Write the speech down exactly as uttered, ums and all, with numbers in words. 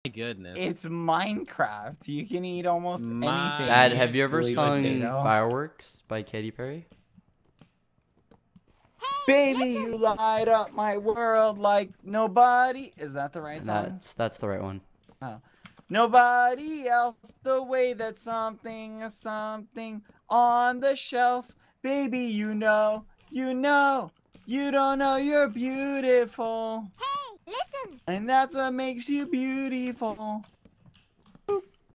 My goodness. It's Minecraft. You can eat almost My anything. Dad, have you ever Sweet sung potato. Fireworks by Katy Perry? Baby, you light up my world like nobody. Is that the right song? That's that's the right one. Oh. Nobody else, the way that something something on the shelf. Baby, you know, you know, you don't know you're beautiful. Hey, listen. And that's what makes you beautiful.